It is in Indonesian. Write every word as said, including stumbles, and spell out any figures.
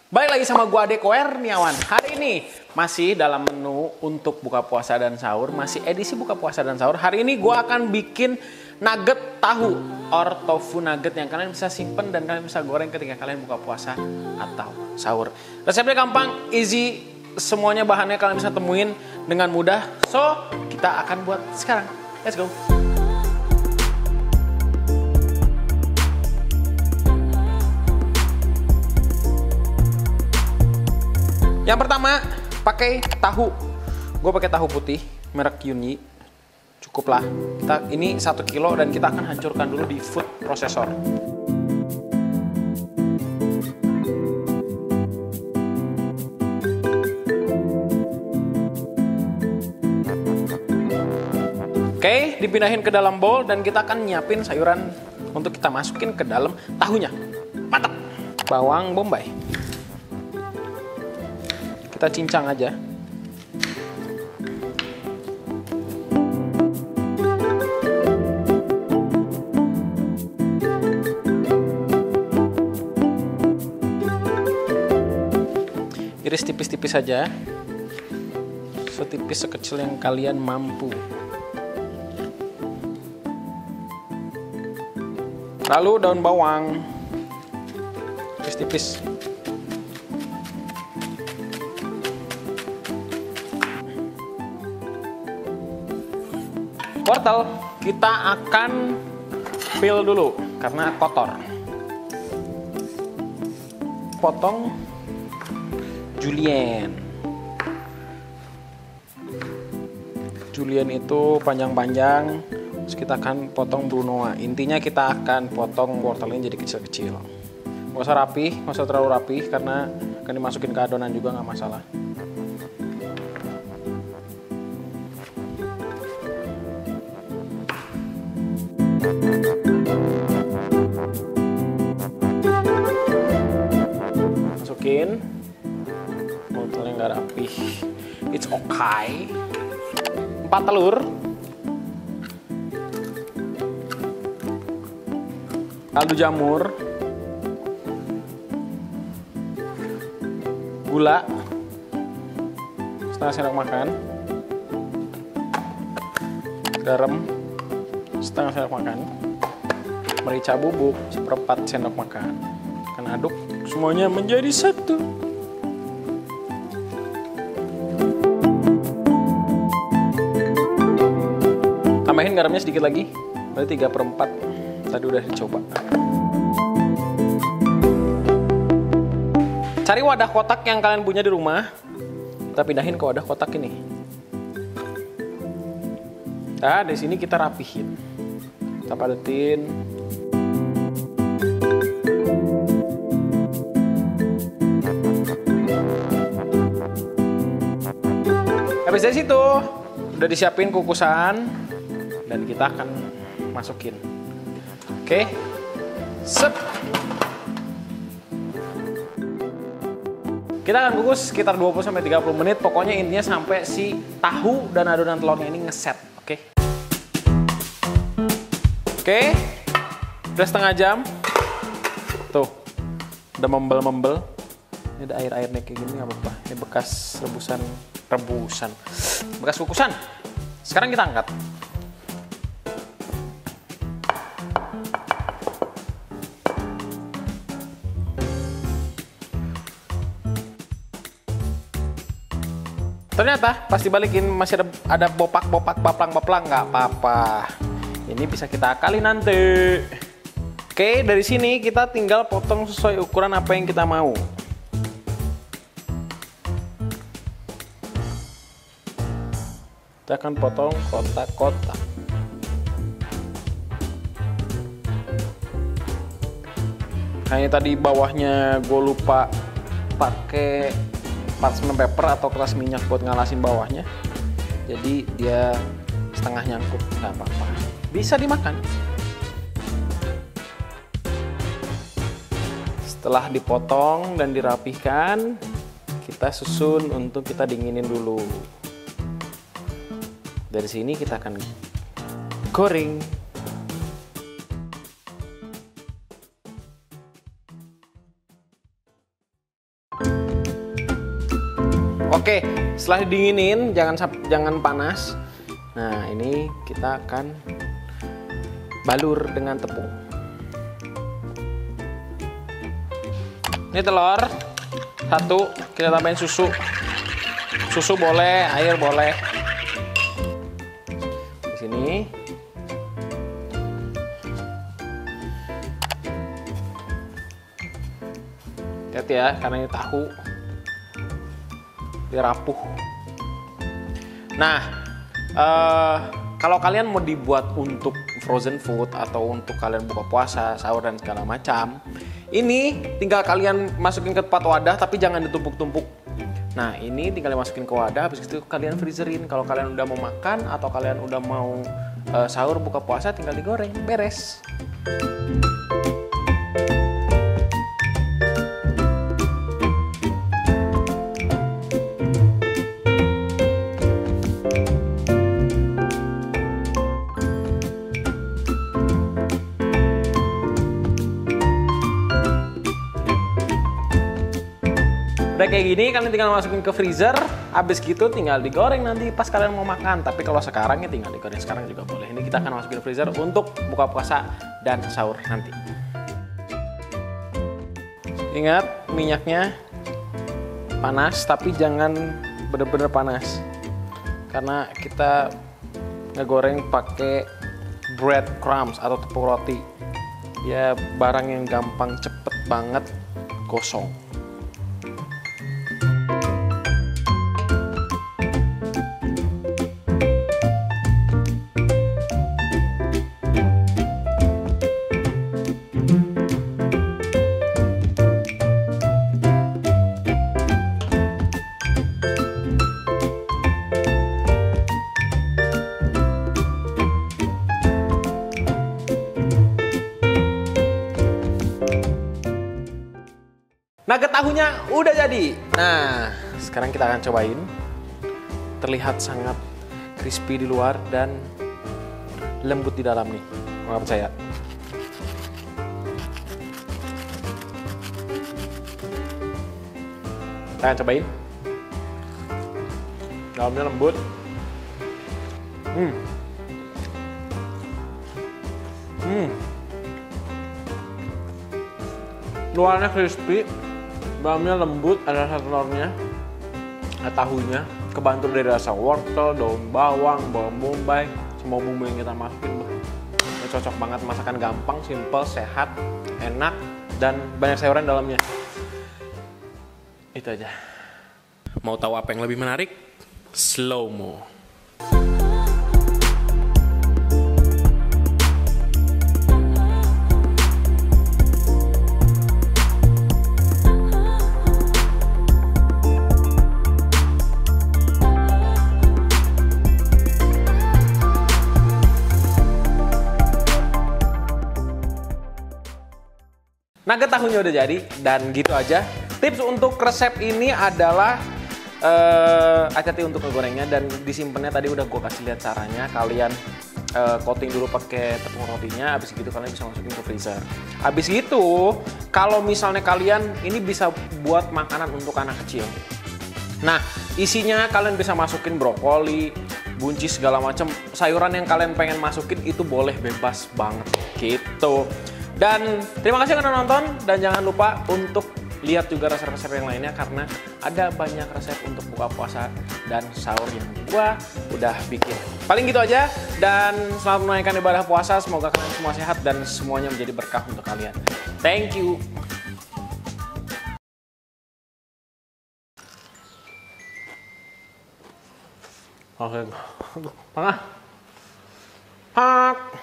Balik lagi sama gua Ade Kurniawan. Hari ini masih dalam menu untuk buka puasa dan sahur, masih edisi buka puasa dan sahur. Hari ini gua akan bikin nugget tahu or tofu nugget yang kalian bisa simpen dan kalian bisa goreng ketika kalian buka puasa atau sahur. Resepnya gampang, easy, semuanya bahannya kalian bisa temuin dengan mudah. So, kita akan buat sekarang. Let's go. Yang pertama, pakai tahu. Gue pakai tahu putih, merek Yunyi. Cukuplah. Kita ini satu kilo dan kita akan hancurkan dulu di food processor. Oke, dipindahin ke dalam bowl dan kita akan nyiapin sayuran untuk kita masukin ke dalam tahunya. Mantap. Bawang bombay. Kita cincang aja. Iris tipis-tipis saja. Setipis sekecil yang kalian mampu. Lalu daun bawang. Tipis-tipis. Wortel kita akan peel dulu karena kotor. Potong julienne. Julienne itu panjang-panjang. Terus kita akan potong brunoise. Intinya kita akan potong wortelnya jadi kecil-kecil. Nggak usah rapi, nggak usah terlalu rapi karena akan dimasukin ke adonan juga nggak masalah. Masukin wortelnya nggak rapi, it's okay. Empat telur, kaldu jamur, gula setengah sendok makan, garam setengah sendok makan, merica bubuk seperempat sendok makan. Akan aduk semuanya menjadi satu. Tambahin garamnya sedikit lagi, berarti tiga per empat. Tadi udah dicoba. Cari wadah kotak yang kalian punya di rumah. Kita pindahin ke wadah kotak ini. Nah, di sini kita rapihin. Kita padetin. Habis dari situ udah disiapin kukusan dan kita akan masukin. Oke, sep. Kita akan kukus sekitar dua puluh sampai tiga puluh menit. Pokoknya intinya sampai si tahu dan adonan telurnya ini ngeset. Oke. Oke, udah setengah jam. Tuh, udah membel-membel. Ini ada air-airnya kayak gini nggak apa-apa. Ini bekas rebusan. Rebusan, bekas kukusan. Sekarang kita angkat. Ternyata pas dibalikin masih ada ada bopak-bopak, baplang-baplang, nggak apa-apa. Ini bisa kita akali nanti. Oke, dari sini kita tinggal potong sesuai ukuran apa yang kita mau. Kita akan potong kotak-kotak. Kayaknya tadi bawahnya gue lupa pakai parchment paper atau kertas minyak buat ngalasin bawahnya. Jadi dia setengah nyangkut, nggak apa-apa. Bisa dimakan. Setelah dipotong dan dirapihkan, kita susun untuk kita dinginin dulu. Dari sini kita akan goreng. Oke, setelah dinginin jangan jangan panas. Nah, ini kita akan balur dengan tepung. Ini telur satu, kita tambahin susu. Susu boleh, air boleh. Di sini. Hati-hati ya, karena ini tahu. Dia rapuh. Nah, uh, kalau kalian mau dibuat untuk frozen food atau untuk kalian buka puasa, sahur dan segala macam, ini tinggal kalian masukin ke tempat wadah, tapi jangan ditumpuk-tumpuk. Nah, ini tinggal masukin ke wadah, habis itu kalian freezerin. Kalau kalian udah mau makan atau kalian udah mau uh, sahur buka puasa, tinggal digoreng, beres. Udah kayak gini, kalian tinggal masukin ke freezer. Habis gitu tinggal digoreng nanti pas kalian mau makan. Tapi kalau sekarang ya tinggal digoreng sekarang juga boleh. Ini kita akan masukin ke freezer untuk buka puasa dan sahur nanti. Ingat, minyaknya panas, tapi jangan bener-bener panas. Karena kita ngegoreng pakai bread crumbs atau tepung roti. Ya barang yang gampang cepet banget gosong. Nugget tahunya udah jadi. Nah, sekarang kita akan cobain. Terlihat sangat crispy di luar dan lembut di dalam nih. Nggak percaya? Kita akan cobain. Dalamnya lembut. Hmm. Hmm. Luarnya crispy. Dalamnya lembut, ada rasa telurnya, ada tahunya, kebantu dari rasa wortel, daun bawang, bawang bombay, semua bumbu yang kita masukin. Ini cocok banget, masakan gampang, simple, sehat, enak, dan banyak sayuran dalamnya. Itu aja. Mau tahu apa yang lebih menarik? Slow mo. Nugget tahunya udah jadi, dan gitu aja. Tips untuk resep ini adalah uh, hati-hati untuk ngegorengnya dan disimpannya. Tadi udah gue kasih lihat caranya. Kalian uh, coating dulu pakai tepung rotinya, habis gitu kalian bisa masukin ke freezer. Habis itu, kalau misalnya kalian ini bisa buat makanan untuk anak kecil. Nah, isinya kalian bisa masukin brokoli, buncis segala macam, sayuran yang kalian pengen masukin itu boleh, bebas banget gitu. Dan terima kasih karena nonton, dan jangan lupa untuk lihat juga resep-resep yang lainnya karena ada banyak resep untuk buka puasa dan sahur yang gua udah bikin. Paling gitu aja, dan selamat menunaikan ibadah puasa. Semoga kalian semua sehat dan semuanya menjadi berkah untuk kalian. Thank you. Oke, tengah. Hak.